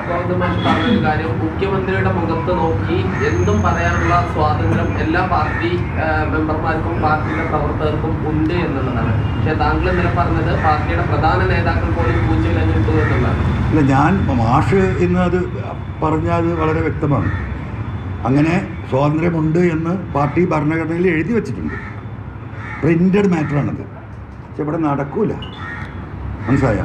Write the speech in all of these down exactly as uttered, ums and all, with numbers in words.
ഗൗതം മാഷ് പറഞ്ഞൊരു കാര്യം, മുഖ്യമന്ത്രിയുടെ മുഖത്ത് നോക്കി എന്തും പറയാനുള്ള സ്വാതന്ത്ര്യം എല്ലാ പാർട്ടി മെമ്പർമാർക്കും പാർട്ടിയുടെ പ്രവർത്തകർക്കും ഉണ്ട് എന്നുള്ളതാണ്. പക്ഷെ താങ്കൾ ഇന്നലെ പറഞ്ഞത് പാർട്ടിയുടെ പ്രധാന നേതാക്കൾ പോലും പൂച്ചയിലഞ്ഞിട്ടു എന്നുള്ളതാണ്. ഇല്ല, ഞാൻ മാഷ് ഇന്ന് അത് പറഞ്ഞത് വളരെ വ്യക്തമാണ്. അങ്ങനെ സ്വാതന്ത്ര്യമുണ്ട് എന്ന് പാർട്ടി ഭരണഘടനയിൽ എഴുതി വച്ചിട്ടുണ്ട്. പ്രിൻ്റഡ് മാറ്ററാണത്. പക്ഷെ ഇവിടെ നടക്കൂല. മനസ്സിലായ?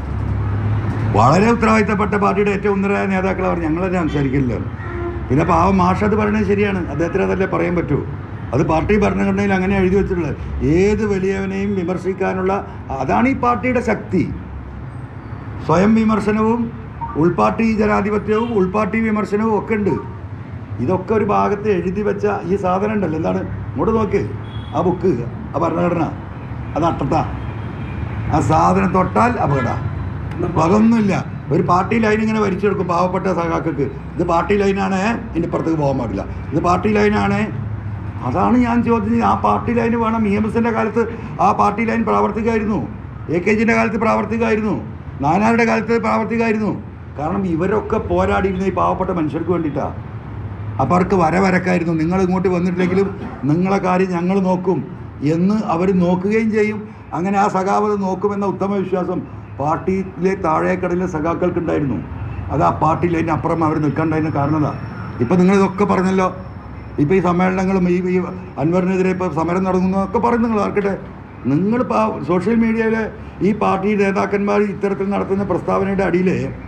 വളരെ ഉത്തരവാദിത്തപ്പെട്ട പാർട്ടിയുടെ ഏറ്റവും ഉന്നതരായ നേതാക്കൾ അവർ ഞങ്ങളെന്നെ സംസാരിക്കില്ല. പിന്നെ പാവം മാഷ് അത് പറയുന്നത് ശരിയാണ്, അദ്ദേഹത്തിന് അതല്ലേ പറയാൻ പറ്റൂ. അത് പാർട്ടി ഭരണഘടനയിൽ അങ്ങനെ എഴുതി വെച്ചിട്ടുള്ളത്. ഏത് വലിയവനെയും വിമർശിക്കാനുള്ള, അതാണ് ഈ പാർട്ടിയുടെ ശക്തി. സ്വയം വിമർശനവും ഉൾപാർട്ടി ജനാധിപത്യവും ഉൾപാർട്ടി വിമർശനവും ഒക്കെ ഉണ്ട്. ഇതൊക്കെ ഒരു ഭാഗത്ത് എഴുതി വെച്ച ഈ സാധനം ഉണ്ടല്ലോ, എന്താണ് ഇങ്ങോട്ട് നോക്ക്, ആ ബുക്ക്, ആ ഭരണഘടന, അത് അട്ടത്ത ആ സാധനം തൊട്ടാൽ അപകട. അതൊന്നുമില്ല. ഒരു പാർട്ടി ലൈൻ ഇങ്ങനെ വരിച്ചെടുക്കും പാവപ്പെട്ട സഖാക്കൾക്ക്. ഇത് പാർട്ടി ലൈനാണ്, ഇതിൻ്റെ പുറത്തേക്ക് പോകാൻ പാടില്ല. ഇത് പാർട്ടി ലൈനാണ്. അതാണ് ഞാൻ ചോദിച്ചത്. ആ പാർട്ടി ലൈൻ വേണം. ഇ എം എസിൻ്റെ കാലത്ത് ആ പാർട്ടി ലൈൻ പ്രാവർത്തികമായിരുന്നു. എ കെ ജിൻ്റെ കാലത്ത് പ്രാവർത്തികമായിരുന്നു. നാനാരുടെ കാലത്ത് പ്രാവർത്തികമായിരുന്നു. കാരണം ഇവരൊക്കെ പോരാടിയിരുന്ന ഈ പാവപ്പെട്ട മനുഷ്യർക്ക് വേണ്ടിയിട്ടാണ്. അപ്പോൾ അവർക്ക് വര വരക്കായിരുന്നു. നിങ്ങൾ ഇങ്ങോട്ട് വന്നിട്ടില്ലെങ്കിലും നിങ്ങളെ കാര്യം ഞങ്ങൾ നോക്കും എന്ന് അവർ നോക്കുകയും ചെയ്യും. അങ്ങനെ ആ സഖാവത് നോക്കുമെന്ന ഉത്തമ വിശ്വാസം പാർട്ടിയിലെ താഴേക്കടലിലെ സഖാക്കൾക്കുണ്ടായിരുന്നു. അത് ആ പാർട്ടി ലൈനിന് അപ്പുറം അവർ നിൽക്കേണ്ടതിന് കാരണതാണ്. ഇപ്പം നിങ്ങളിതൊക്കെ പറഞ്ഞല്ലോ. ഇപ്പോൾ ഈ സമ്മേളനങ്ങളും ഈ ഈ അൻവറിനെതിരെ ഇപ്പോൾ സമരം നടത്തുന്നതൊക്കെ പറയും. നിങ്ങൾ ആർക്കട്ടെ, നിങ്ങൾ സോഷ്യൽ മീഡിയയിലെ ഈ പാർട്ടി നേതാക്കന്മാർ ഇത്തരത്തിൽ നടത്തുന്ന പ്രസ്താവനയുടെ അടിയിൽ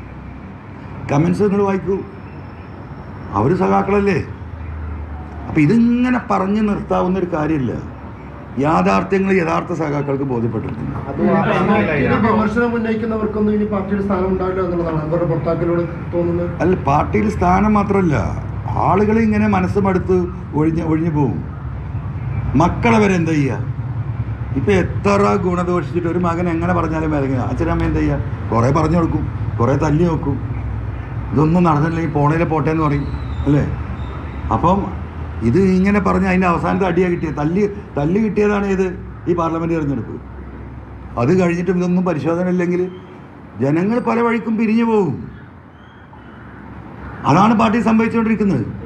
കമൻസ് നിങ്ങൾ വായിക്കൂ. അവർ സഖാക്കളല്ലേ. അപ്പം ഇതിങ്ങനെ പറഞ്ഞ് നിർത്താവുന്ന ഒരു കാര്യമില്ല. യാഥാർത്ഥ്യങ്ങൾ യഥാർത്ഥ സഖാക്കൾക്ക് ബോധ്യപ്പെട്ടിട്ടുണ്ട്. വിമർശനം ഉന്നയിക്കുന്നവർക്കൊന്നും ഇനി പാർട്ടിയിൽ സ്ഥാനം ഉണ്ടാവില്ല എന്നുള്ളതാണ് അവരുടെ പുറത്താക്കലോട് തോന്നുന്നത്. അല്ല, പാർട്ടിയിൽ സ്ഥാനം മാത്രമല്ല, ആളുകൾ ഇങ്ങനെ മനസ്സ് മടുത്ത് ഒഴിഞ്ഞ് ഒഴിഞ്ഞു പോവും. മക്കളെ വരെ എന്താ ചെയ്യുക? ഇപ്പം എത്ര ഗുണദോഷിച്ചിട്ട് ഒരു മകൻ എങ്ങനെ പറഞ്ഞാലും വരങ്ങുക, അച്ഛനമ്മ എന്താ ചെയ്യുക? കുറേ പറഞ്ഞു കൊടുക്കും, കുറേ തല്ലി നോക്കും. ഇതൊന്നും നടന്നില്ലെങ്കിൽ പോണേലെ പോട്ടെ എന്ന് പറയും അല്ലേ? അപ്പം ഇത് ഇങ്ങനെ പറഞ്ഞ് അതിൻ്റെ അവസാനത്തെ അടിയാണ് കിട്ടിയത്. തല്ലി തല്ലി കിട്ടിയതാണ് ഇത് ഈ പാർലമെൻറ്റ് തിരഞ്ഞെടുപ്പ്. അത് കഴിഞ്ഞിട്ടും ഇതൊന്നും പരിശോധന ഇല്ലെങ്കിൽ ജനങ്ങൾ പല വഴിക്കും പിരിഞ്ഞു പോകും. അതാണ് പാർട്ടി സംഭവിച്ചുകൊണ്ടിരിക്കുന്നത്.